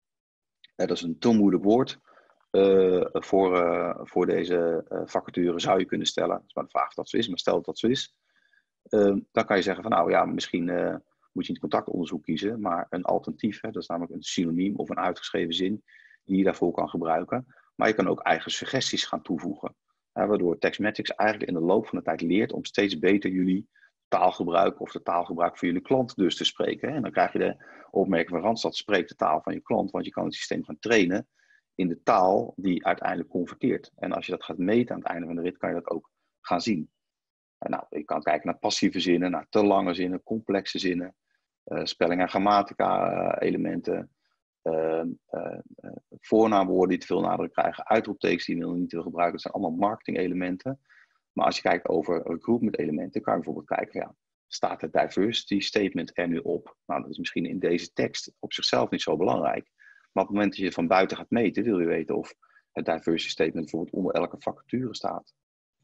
Uh, dat is een te moeilijk woord. Uh, voor, uh, voor deze uh, vacature zou je kunnen stellen. Het is maar de vraag of dat zo is, maar stel dat dat zo is. Uh, dan kan je zeggen van nou ja, misschien uh, moet je niet contactonderzoek kiezen, maar een alternatief. Hè, dat is namelijk een synoniem of een uitgeschreven zin die je daarvoor kan gebruiken. Maar je kan ook eigen suggesties gaan toevoegen. Hè, waardoor Textmetrics eigenlijk in de loop van de tijd leert om steeds beter jullie taalgebruik of de taalgebruik van jullie klant dus te spreken. Hè. En dan krijg je de opmerking van Randstad, spreek de taal van je klant, want je kan het systeem gaan trainen in de taal die uiteindelijk converteert. En als je dat gaat meten aan het einde van de rit, kan je dat ook gaan zien. En nou, je kan kijken naar passieve zinnen, naar te lange zinnen, complexe zinnen, uh, spelling- en grammatica-elementen, uh, uh, uh, voornaamwoorden die te veel nadruk krijgen, uitroeptekens die je niet te veel gebruiken. Dat zijn allemaal marketing-elementen. Maar als je kijkt over recruitment-elementen, kan je bijvoorbeeld kijken, ja, staat het diversity statement er nu op? Nou, dat is misschien in deze tekst op zichzelf niet zo belangrijk. Maar op het moment dat je van buiten gaat meten, wil je weten of het diversity statement bijvoorbeeld onder elke vacature staat.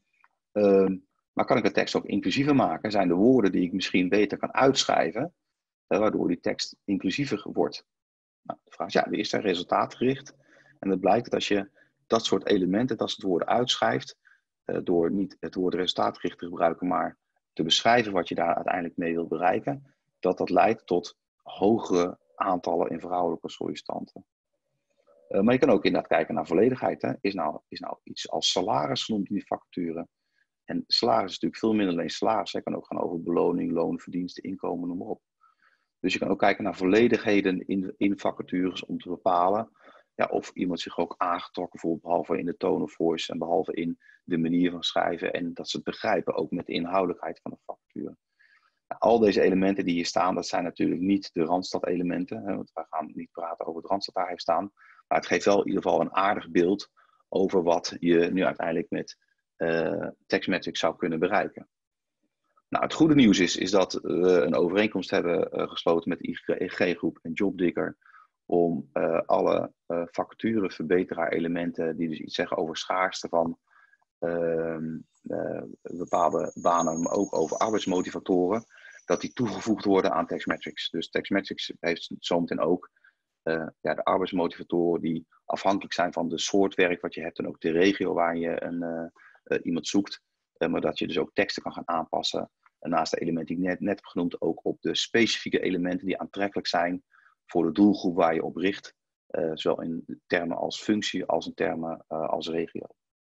Um, maar kan ik de tekst ook inclusiever maken? Zijn er woorden die ik misschien beter kan uitschrijven, uh, waardoor die tekst inclusiever wordt? Nou, de vraag is, ja, die is daar resultaatgericht. En het blijkt dat als je dat soort elementen, dat soort woorden uitschrijft, uh, door niet het woord resultaatgericht te gebruiken, maar te beschrijven wat je daar uiteindelijk mee wil bereiken, dat dat leidt tot hogere aantallen in vrouwelijke sollicitanten. Uh, maar je kan ook inderdaad kijken naar volledigheid. Hè. Is, nou, is nou iets als salaris genoemd in die vacature? En salaris is natuurlijk veel minder alleen salaris. Je kan ook gaan over beloning, loon, verdiensten, inkomen, noem maar op. Dus je kan ook kijken naar volledigheden in, in vacatures om te bepalen ja, of iemand zich ook aangetrokken voelt, behalve in de tone of voice en behalve in de manier van schrijven. En dat ze het begrijpen ook met de inhoudelijkheid van de vacature. Al deze elementen die hier staan, dat zijn natuurlijk niet de Randstad-elementen. Hè, want we gaan niet praten over wat Randstad daar heeft staan. Maar het geeft wel in ieder geval een aardig beeld over wat je nu uiteindelijk met uh, Taxmetrics zou kunnen bereiken. Nou, het goede nieuws is, is dat we een overeenkomst hebben uh, gesloten met de I G Groep en JobDigger om uh, alle uh, vacatureverbeteraar-elementen die dus iets zeggen over schaarste van uh, uh, bepaalde banen, maar ook over arbeidsmotivatoren, dat die toegevoegd worden aan Taxmetrics. Dus Taxmetrics heeft zometeen ook uh, ja, de arbeidsmotivatoren die afhankelijk zijn van de soort werk wat je hebt en ook de regio waar je een, uh, uh, iemand zoekt. Uh, maar dat je dus ook teksten kan gaan aanpassen. En naast de elementen die ik net, net heb genoemd, ook op de specifieke elementen die aantrekkelijk zijn voor de doelgroep waar je op richt. Uh, zowel in termen als functie als in termen uh, als regio.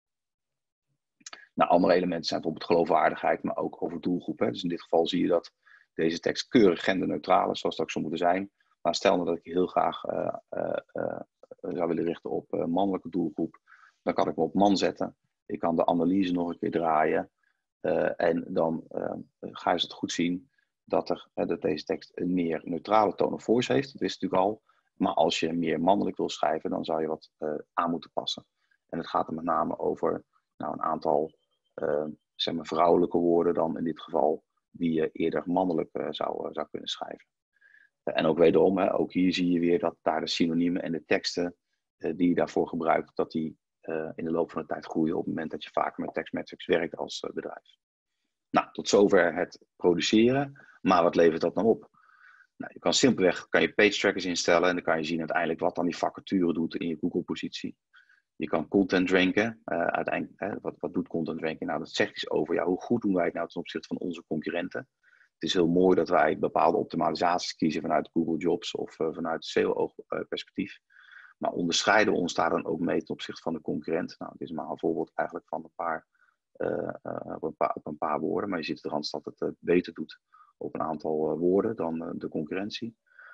Nou, andere elementen zijn bijvoorbeeld geloofwaardigheid, maar ook over doelgroep. Hè. Dus in dit geval zie je dat deze tekst keurig genderneutraal is, zoals dat ook zou moeten zijn. Maar stel nou dat ik heel graag uh, uh, uh, zou willen richten op uh, mannelijke doelgroep, dan kan ik me op man zetten. Ik kan de analyse nog een keer draaien. Uh, en dan uh, ga je het goed zien dat, er, uh, dat deze tekst een meer neutrale tone of voice heeft. Dat wist natuurlijk al. Maar als je meer mannelijk wil schrijven, dan zou je wat uh, aan moeten passen. En het gaat er met name over nou, een aantal uh, zeg maar vrouwelijke woorden dan in dit geval, die je eerder mannelijk uh, zou, uh, zou kunnen schrijven. Uh, en ook wederom, hè, ook hier zie je weer dat daar de synoniemen en de teksten uh, die je daarvoor gebruikt, dat die Uh, in de loop van de tijd groeien op het moment dat je vaker met Taxmetrics werkt als uh, bedrijf. Nou, tot zover het produceren. Maar wat levert dat nou op? Nou, je kan simpelweg kan je page trackers instellen en dan kan je zien uiteindelijk wat dan die vacature doet in je Google-positie. Je kan content ranken. Uh, uiteindelijk, hè, wat, wat doet content ranking? Nou, dat zegt iets over ja, hoe goed doen wij het nou ten opzichte van onze concurrenten. Het is heel mooi dat wij bepaalde optimalisaties kiezen vanuit Google Jobs of uh, vanuit S E O-perspectief. Maar onderscheiden we ons daar dan ook mee ten opzichte van de concurrent? Nou, dit is maar een voorbeeld eigenlijk van een paar, uh, uh, op, een paar op een paar woorden. Maar je ziet dat Randstad het uh, beter doet op een aantal uh, woorden dan uh, de concurrentie.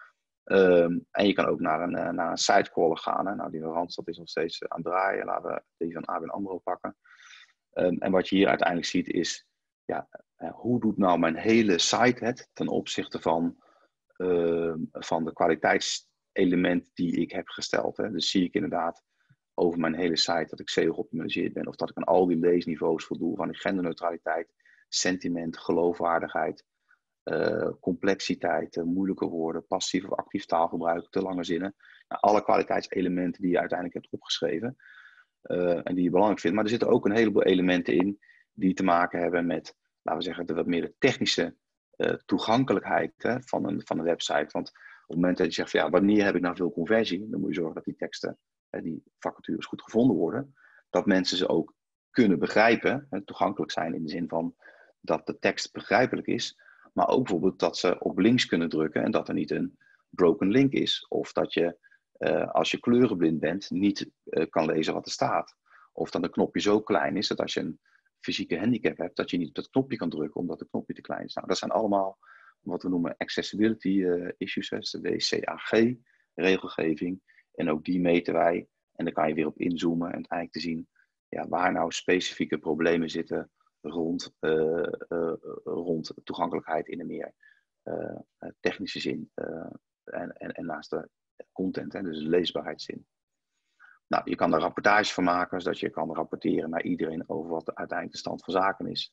Um, en je kan ook naar een, uh, naar een sitecrawler gaan. Hè. Nou, die van Randstad is nog steeds uh, aan het draaien. Laten we die van A B N AMRO pakken. Um, en wat je hier uiteindelijk ziet is, ja, uh, hoe doet nou mijn hele site het ten opzichte van, uh, van de kwaliteits element die ik heb gesteld. Hè. Dus zie ik inderdaad over mijn hele site dat ik S E O geoptimaliseerd ben. Of dat ik aan al die leesniveaus voldoe van die genderneutraliteit, sentiment, geloofwaardigheid, uh, complexiteit, uh, moeilijke woorden, passief of actief taalgebruik, te lange zinnen. Nou, alle kwaliteitselementen die je uiteindelijk hebt opgeschreven uh, en die je belangrijk vindt. Maar er zitten ook een heleboel elementen in die te maken hebben met, laten we zeggen, de wat meer de technische uh, toegankelijkheid hè, van, een, van een website. Want op het moment dat je zegt, van, ja, wanneer heb ik nou veel conversie? Dan moet je zorgen dat die teksten, die vacatures goed gevonden worden. Dat mensen ze ook kunnen begrijpen. Toegankelijk zijn in de zin van dat de tekst begrijpelijk is. Maar ook bijvoorbeeld dat ze op links kunnen drukken en dat er niet een broken link is. Of dat je, uh, als je kleurenblind bent, niet uh, kan lezen wat er staat. Of dat een knopje zo klein is dat als je een fysieke handicap hebt, dat je niet op dat knopje kan drukken omdat het knopje te klein is. Nou, dat zijn allemaal wat we noemen accessibility uh, issues, de W C A G-regelgeving. En ook die meten wij. En daar kan je weer op inzoomen en uiteindelijk te zien ja, waar nou specifieke problemen zitten rond, uh, uh, rond toegankelijkheid in een meer uh, technische zin. Uh, en, en, en naast de content, hè, dus de leesbaarheidszin. Nou, je kan er rapportage van maken, zodat je kan rapporteren naar iedereen over wat uiteindelijk de stand van zaken is.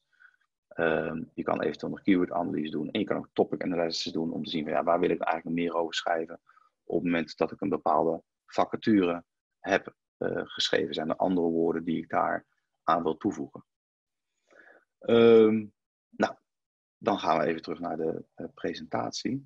Um, je kan eventueel nog keyword-analyse doen. En je kan ook topic analysis doen om te zien van ja, waar wil ik eigenlijk nog meer over schrijven. Op het moment dat ik een bepaalde vacature heb uh, geschreven, zijn er andere woorden die ik daar aan wil toevoegen. Um, nou, dan gaan we even terug naar de uh, presentatie.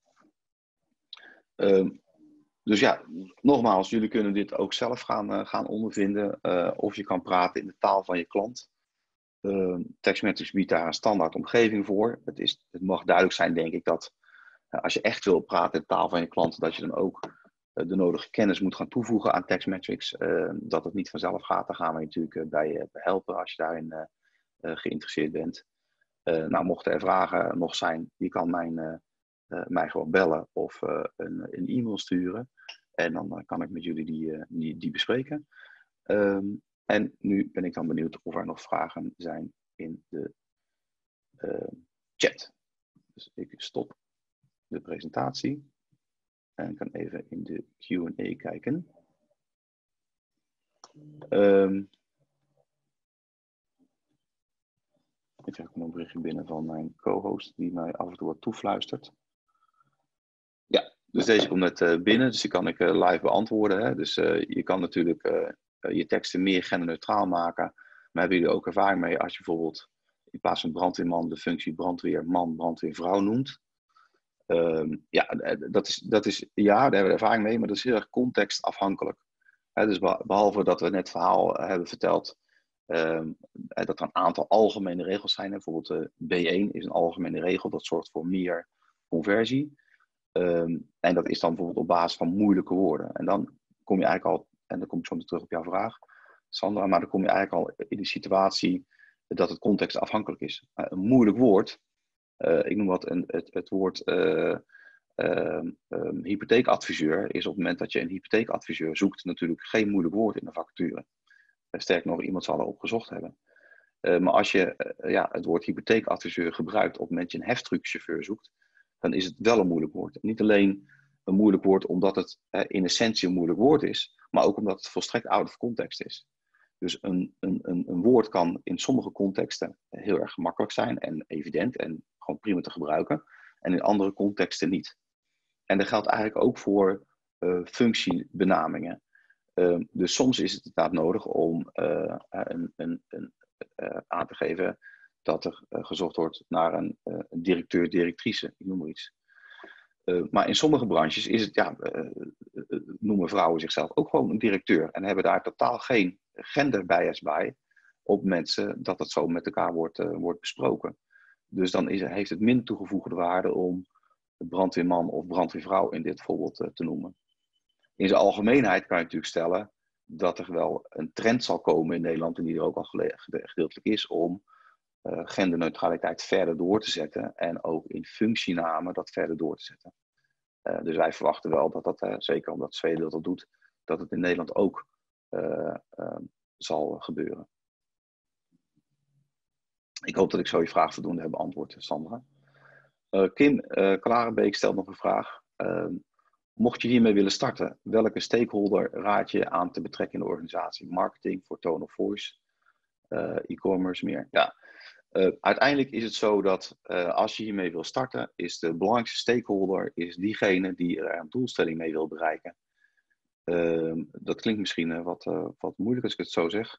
Um, dus ja, nogmaals, jullie kunnen dit ook zelf gaan, uh, gaan ondervinden. Uh, of je kan praten in de taal van je klant. Uh, Taxmetrics biedt daar een standaard omgeving voor. Het, is, het mag duidelijk zijn, denk ik, dat uh, als je echt wil praten in de taal van je klant, dat je dan ook uh, de nodige kennis moet gaan toevoegen aan Taxmetrics. Uh, dat het niet vanzelf gaat, daar gaan we natuurlijk uh, bij uh, helpen als je daarin uh, uh, geïnteresseerd bent. Uh, nou, mochten er vragen nog zijn, je kan mijn, uh, uh, mij gewoon bellen of uh, een, een e-mail sturen. En dan uh, kan ik met jullie die, uh, die, die bespreken. Um, En nu ben ik dan benieuwd of er nog vragen zijn in de uh, chat. Dus Dus ik stop de presentatie en kan even in de Q en A kijken. Um, ik krijg nog een berichtje binnen van mijn co-host die mij af en toe wat toefluistert. Ja, dus deze komt net uh, binnen, dus die kan ik uh, live beantwoorden. Hè? Dus uh, je kan natuurlijk uh, uh, je teksten meer genderneutraal maken. Maar hebben jullie ook ervaring mee als je bijvoorbeeld in plaats van brandweerman de functie brandweerman, brandweervrouw noemt? Um, ja, dat is, dat is, ja, daar hebben we ervaring mee, maar dat is heel erg contextafhankelijk. He, dus behalve dat we net het verhaal hebben verteld, um, dat er een aantal algemene regels zijn. Bijvoorbeeld uh, B één is een algemene regel, dat zorgt voor meer conversie. Um, en dat is dan bijvoorbeeld op basis van moeilijke woorden. En dan kom je eigenlijk al, en dan kom ik zo weer terug op jouw vraag, Sandra, maar dan kom je eigenlijk al in de situatie dat het contextafhankelijk is. Uh, een moeilijk woord, uh, ik noem wat een, het, het woord uh, uh, um, hypotheekadviseur, is op het moment dat je een hypotheekadviseur zoekt natuurlijk geen moeilijk woord in de vacature. Uh, sterker nog, iemand zal erop gezocht hebben. Uh, maar als je uh, ja, het woord hypotheekadviseur gebruikt op het moment dat je een heftruckchauffeur zoekt, dan is het wel een moeilijk woord. Niet alleen een moeilijk woord omdat het uh, in essentie een moeilijk woord is, maar ook omdat het volstrekt out of context is. Dus een, een, een, een woord kan in sommige contexten heel erg gemakkelijk zijn en evident en gewoon prima te gebruiken. En in andere contexten niet. En dat geldt eigenlijk ook voor uh, functiebenamingen. Uh, dus soms is het inderdaad nodig om uh, een, een, een, uh, aan te geven dat er uh, gezocht wordt naar een, uh, een directeur, directrice, ik noem maar iets. Uh, maar in sommige branches is het, ja, uh, uh, noemen vrouwen zichzelf ook gewoon een directeur en hebben daar totaal geen genderbias bij op mensen dat het zo met elkaar wordt, uh, wordt besproken. Dus dan is, heeft het min toegevoegde waarde om brandweerman of brandweervrouw in dit voorbeeld uh, te noemen. In zijn algemeenheid kan je natuurlijk stellen dat er wel een trend zal komen in Nederland, en die er ook al gedeeltelijk is, om uh, genderneutraliteit verder door te zetten en ook in functienamen dat verder door te zetten. Uh, dus wij verwachten wel dat dat, uh, zeker omdat Zweden dat doet, dat het in Nederland ook uh, uh, zal gebeuren. Ik hoop dat ik zo je vraag voldoende heb beantwoord, Sandra. Uh, Kim uh, Klarenbeek stelt nog een vraag. Uh, mocht je hiermee willen starten, welke stakeholder raad je aan te betrekken in de organisatie? Marketing, voor tone of voice, uh, e-commerce, meer. Ja. Uh, uiteindelijk is het zo dat uh, als je hiermee wil starten, is de belangrijkste stakeholder is diegene die er een doelstelling mee wil bereiken. Uh, dat klinkt misschien uh, wat, uh, wat moeilijk als ik het zo zeg.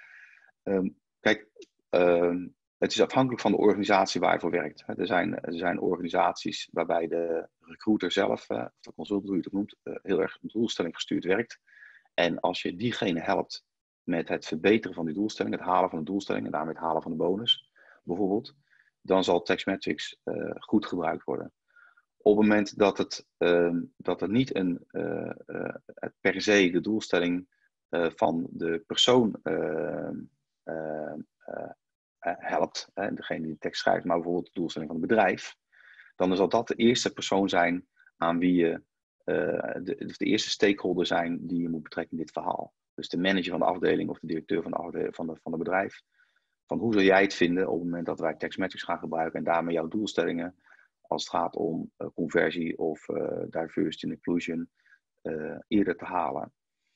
Uh, kijk, uh, het is afhankelijk van de organisatie waar je voor werkt. Er zijn, er zijn organisaties waarbij de recruiter zelf, uh, of de consultant, hoe je het noemt, uh, heel erg doelstelling gestuurd werkt. En als je diegene helpt met het verbeteren van die doelstelling, het halen van de doelstelling en daarmee het halen van de bonus, bijvoorbeeld, dan zal Taxmetrics uh, goed gebruikt worden. Op het moment dat het, uh, dat het niet een, uh, uh, per se de doelstelling uh, van de persoon uh, uh, uh, helpt, uh, degene die de tekst schrijft, maar bijvoorbeeld de doelstelling van het bedrijf, dan zal dat de eerste persoon zijn aan wie je, uh, de, de eerste stakeholder zijn die je moet betrekken in dit verhaal. Dus de manager van de afdeling of de directeur van de afdeling van, de, van het bedrijf. Van hoe zou jij het vinden op het moment dat wij Taxmetrics gaan gebruiken en daarmee jouw doelstellingen, als het gaat om uh, conversie of uh, diversity and inclusion, uh, eerder te halen.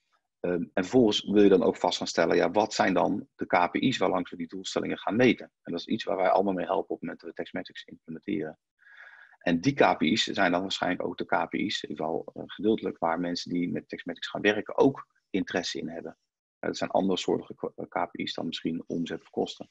Um, en vervolgens wil je dan ook vast gaan stellen, ja, wat zijn dan de K P I's waarlangs we die doelstellingen gaan meten? En dat is iets waar wij allemaal mee helpen op het moment dat we Taxmetrics implementeren. En die K P I's zijn dan waarschijnlijk ook de K P I's, in ieder geval uh, gedeeltelijk, waar mensen die met Taxmetrics gaan werken ook interesse in hebben. Uh, dat zijn andere soorten K P I's dan misschien omzet of kosten.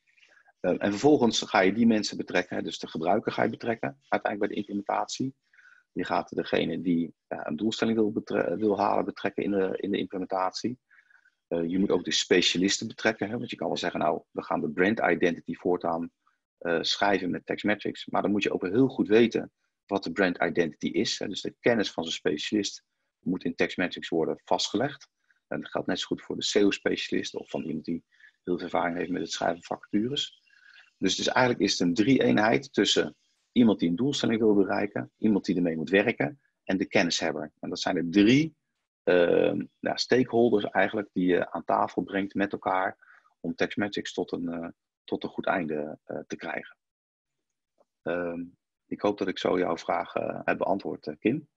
Uh, en vervolgens ga je die mensen betrekken, dus de gebruiker ga je betrekken, uiteindelijk bij de implementatie. Je gaat degene die uh, een doelstelling wil, betre- wil halen betrekken in de, in de implementatie. Uh, je moet ook de specialisten betrekken, hè, want je kan wel zeggen, nou, we gaan de brand identity voortaan uh, schrijven met Taxmetrics. Maar dan moet je ook wel heel goed weten wat de brand identity is. Hè. Dus de kennis van zo'n specialist moet in Taxmetrics worden vastgelegd. En dat geldt net zo goed voor de S E O-specialist of van iemand die heel veel ervaring heeft met het schrijven van vacatures. Dus, dus eigenlijk is het een drie-eenheid tussen iemand die een doelstelling wil bereiken, iemand die ermee moet werken en de kennishebber. En dat zijn de drie uh, ja, stakeholders eigenlijk die je aan tafel brengt met elkaar om Taxmetrics tot een, uh, tot een goed einde uh, te krijgen. Um, Ik hoop dat ik zo jouw vraag uh, heb beantwoord, uh, Kim.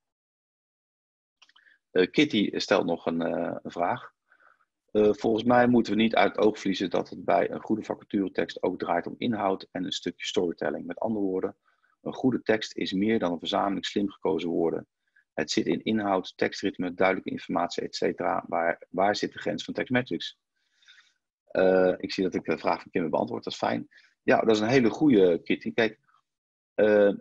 Uh, Kitty stelt nog een, uh, een vraag. Uh, volgens mij moeten we niet uit het oog verliezen dat het bij een goede vacaturetekst ook draait om inhoud en een stukje storytelling. Met andere woorden, een goede tekst is meer dan een verzameling slim gekozen woorden. Het zit in inhoud, tekstritme, duidelijke informatie, et cetera. Waar, waar zit de grens van Textmetrics? Uh, ik zie dat ik de vraag van Kim heb beantwoord, dat is fijn. Ja, dat is een hele goede, Kitty. Kijk, uh,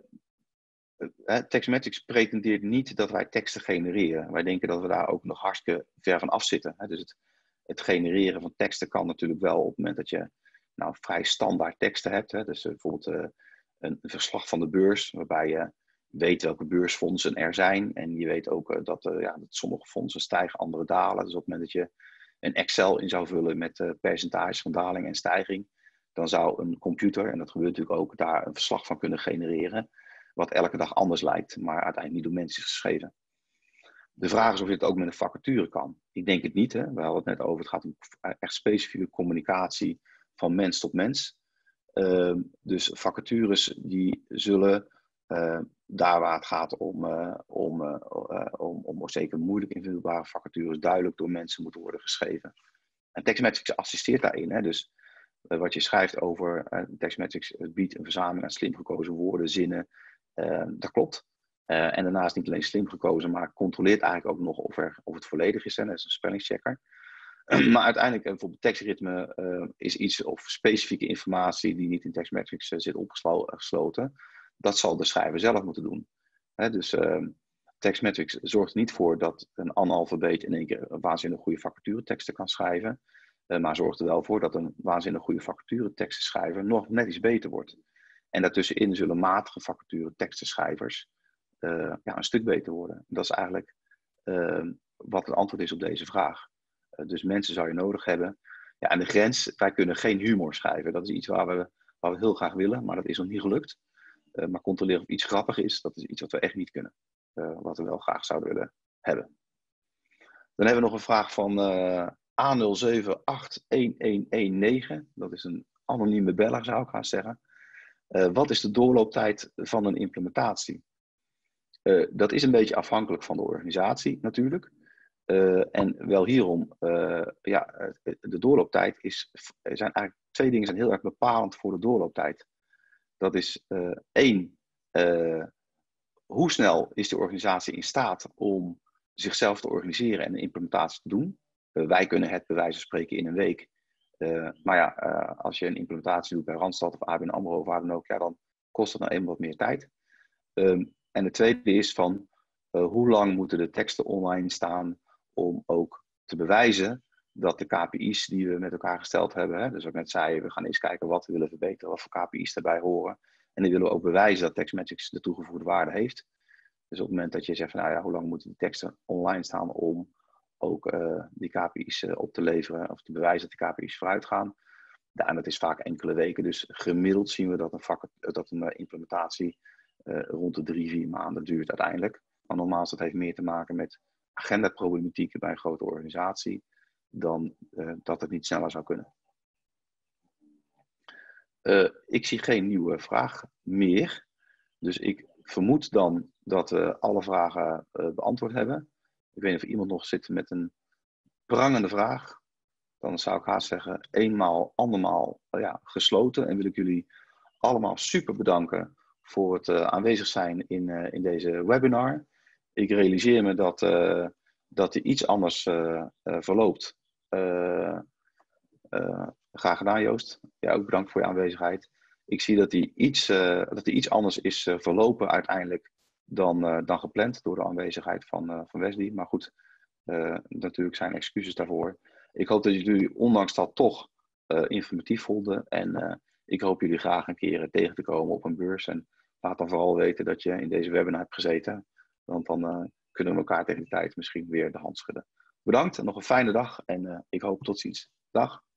Textmetrics pretendeert niet dat wij teksten genereren. Wij denken dat we daar ook nog hartstikke ver van af zitten. Hè? Dus het, het genereren van teksten kan natuurlijk wel op het moment dat je nou, vrij standaard teksten hebt. Hè? Dus uh, bijvoorbeeld uh, een verslag van de beurs, waarbij je weet welke beursfondsen er zijn. En je weet ook uh, dat, uh, ja, dat sommige fondsen stijgen, andere dalen. Dus op het moment dat je een Excel in zou vullen met uh, percentages van daling en stijging, dan zou een computer, en dat gebeurt natuurlijk ook, daar een verslag van kunnen genereren, wat elke dag anders lijkt, maar uiteindelijk niet door mensen is geschreven. De vraag is of je het ook met een vacature kan. Ik denk het niet, hè? We hadden het net over, het gaat om echt specifieke communicatie van mens tot mens. Uh, dus vacatures die zullen, uh, daar waar het gaat om, uh, om, uh, uh, om, om zeker moeilijk invulbare vacatures, duidelijk door mensen moeten worden geschreven. En Textmetrics assisteert daarin, hè? Dus uh, wat je schrijft over uh, Textmetrics biedt een verzameling aan slim gekozen woorden, zinnen. Uh, dat klopt. Uh, en daarnaast niet alleen slim gekozen, maar controleert eigenlijk ook nog of, er, of het volledig is. Hè? Dat is een spellingschecker. Uh, maar uiteindelijk, uh, bijvoorbeeld tekstritme uh, is iets of specifieke informatie die niet in Textmetrics uh, zit opgesloten. Dat zal de schrijver zelf moeten doen. Hè? Dus uh, Textmetrics zorgt er niet voor dat een analfabeet in één keer een waanzinnig goede vacatureteksten kan schrijven. Uh, maar zorgt er wel voor dat een waanzinnig goede vacatureteksten schrijver nog net iets beter wordt. En daartussenin zullen matige vacature tekstenschrijvers uh, ja, een stuk beter worden. Dat is eigenlijk uh, wat het antwoord is op deze vraag. Uh, dus mensen zou je nodig hebben. Ja, en de grens, wij kunnen geen humor schrijven. Dat is iets waar we, waar we heel graag willen, maar dat is nog niet gelukt. Uh, maar controleren of iets grappig is, dat is iets wat we echt niet kunnen. Uh, wat we wel graag zouden willen hebben. Dan hebben we nog een vraag van uh, A nul zeven acht een een een negen. Dat is een anonieme beller, zou ik gaan zeggen. Uh, wat is de doorlooptijd van een implementatie? Uh, dat is een beetje afhankelijk van de organisatie natuurlijk. Uh, en wel hierom, uh, ja, de doorlooptijd is, er zijn eigenlijk twee dingen zijn heel erg bepalend voor de doorlooptijd. Dat is uh, één, uh, hoe snel is de organisatie in staat om zichzelf te organiseren en een implementatie te doen? Uh, wij kunnen het bij wijze van spreken in een week. Uh, maar ja, uh, als je een implementatie doet bij Randstad of A B N AMRO of waar dan ook, ja, dan kost dat nou eenmaal wat meer tijd. Um, en de tweede is van, uh, hoe lang moeten de teksten online staan om ook te bewijzen dat de K P I's die we met elkaar gesteld hebben, hè, dus wat ik net zei, we gaan eens kijken wat we willen verbeteren, wat voor K P I's daarbij horen. En die willen we ook bewijzen dat Textmetrics de toegevoegde waarde heeft. Dus op het moment dat je zegt, van, nou ja, hoe lang moeten die teksten online staan om ook uh, die K P I's uh, op te leveren of te bewijzen dat die K P I's vooruit gaan. Ja, en dat is vaak enkele weken, dus gemiddeld zien we dat een, vak, dat een uh, implementatie uh, rond de drie, vier maanden duurt uiteindelijk. Maar nogmaals, dat heeft meer te maken met agendaproblematieken bij een grote organisatie dan uh, dat het niet sneller zou kunnen. Uh, ik zie geen nieuwe vraag meer, dus ik vermoed dan dat we alle vragen uh, beantwoord hebben. Ik weet niet of iemand nog zit met een prangende vraag. Dan zou ik haast zeggen, eenmaal, andermaal ja, gesloten. En wil ik jullie allemaal super bedanken voor het uh, aanwezig zijn in, uh, in deze webinar. Ik realiseer me dat, uh, dat die iets anders uh, uh, verloopt. Uh, uh, graag gedaan, Joost. Ja, ook bedankt voor je aanwezigheid. Ik zie dat die iets, uh, dat die iets anders is uh, verlopen uiteindelijk dan, uh, dan gepland door de aanwezigheid van, uh, van Wesley. Maar goed, uh, natuurlijk zijn excuses daarvoor. Ik hoop dat jullie ondanks dat toch uh, informatief vonden. En uh, ik hoop jullie graag een keer tegen te komen op een beurs. En laat dan vooral weten dat je in deze webinar hebt gezeten. Want dan uh, kunnen we elkaar tegen die tijd misschien weer de hand schudden. Bedankt en nog een fijne dag. En uh, ik hoop tot ziens. Dag.